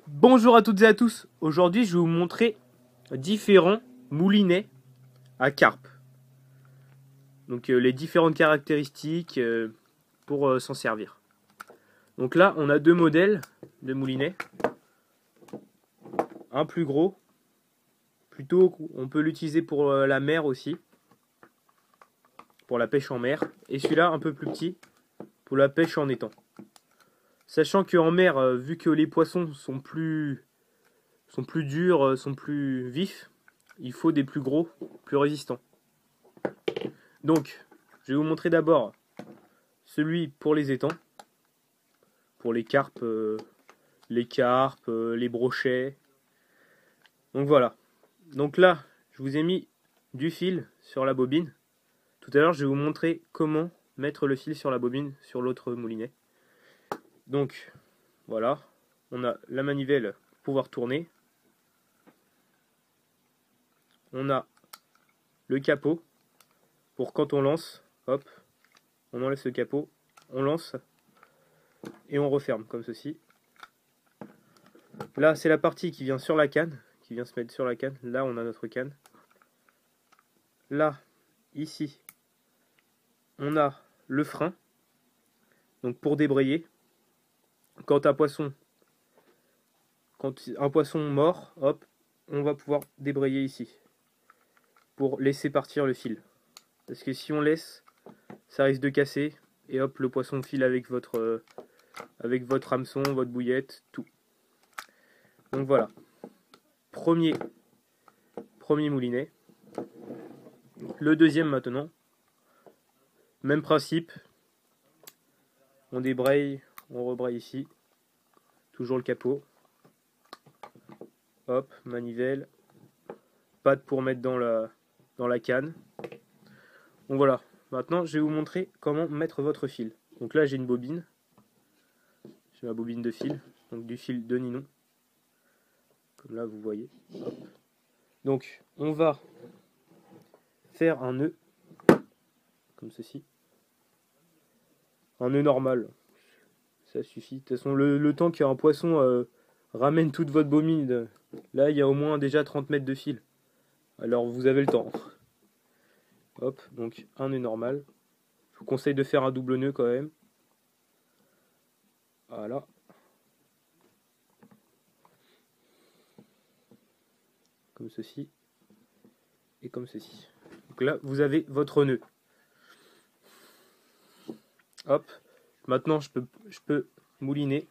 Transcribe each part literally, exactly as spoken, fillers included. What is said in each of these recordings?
Bonjour à toutes et à tous. Aujourd'hui, je vais vous montrer différents moulinets à carpe. Donc euh, les différentes caractéristiques euh, pour euh, s'en servir. Donc là, on a deux modèles de moulinets. Un plus gros, plutôt on peut l'utiliser pour euh, la mer aussi, pour la pêche en mer. Et celui-là, un peu plus petit, pour la pêche en étang. Sachant qu'en mer, euh, vu que les poissons sont plus, sont plus durs, euh, sont plus vifs, il faut des plus gros, plus résistants. Donc, je vais vous montrer d'abord celui pour les étangs, pour les carpes, euh, les carpes, euh, les brochets. Donc voilà. Donc là, je vous ai mis du fil sur la bobine. Tout à l'heure, je vais vous montrer comment mettre le fil sur la bobine sur l'autre moulinet. Donc, voilà. On a la manivelle pour pouvoir tourner. On a le capot pour quand on lance, hop, on enlève ce capot, on lance et on referme comme ceci. Là, c'est la partie qui vient sur la canne, qui vient se mettre sur la canne. Là, on a notre canne. Là, ici, on a le frein. Donc pour débrayer, quand un poisson, quand un poisson mord, hop, on va pouvoir débrayer ici pour laisser partir le fil. Parce que si on laisse, ça risque de casser et hop, le poisson file avec votre, euh, avec votre hameçon, votre bouillette, tout. Donc voilà, premier, premier moulinet. Le deuxième maintenant, même principe, on débraye, on rebraye ici, toujours le capot, hop, manivelle, patte pour mettre dans la, dans la canne. Donc voilà, maintenant je vais vous montrer comment mettre votre fil. Donc là j'ai une bobine, j'ai ma bobine de fil, donc du fil de nylon, comme là vous voyez. Hop. Donc on va faire un nœud, comme ceci, un nœud normal, ça suffit. De toute façon le, le temps qu'un poisson euh, ramène toute votre bobine, là il y a au moins déjà trente mètres de fil, alors vous avez le temps. Hop, donc un nœud normal. Je vous conseille de faire un double nœud quand même. Voilà. Comme ceci. Et comme ceci. Donc là, vous avez votre nœud. Hop. Maintenant, je peux, je peux mouliner.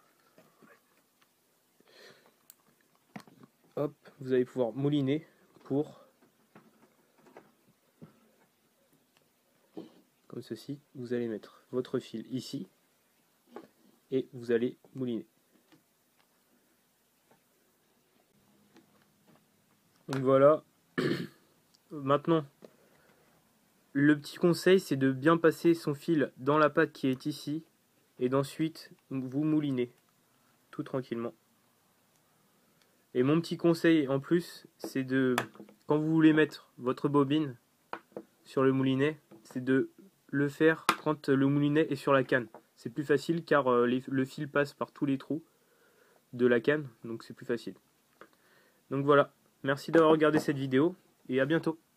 Hop, vous allez pouvoir mouliner pour... Comme ceci. Vous allez mettre votre fil ici. Et vous allez mouliner. Donc voilà. Maintenant, le petit conseil, c'est de bien passer son fil dans la pâte qui est ici. Et d'ensuite, vous moulinez. Tout tranquillement. Et mon petit conseil en plus, c'est de, quand vous voulez mettre votre bobine sur le moulinet, c'est de le faire quand le moulinet est sur la canne. C'est plus facile car euh, les, le fil passe par tous les trous de la canne, donc c'est plus facile. Donc voilà, merci d'avoir regardé cette vidéo et à bientôt.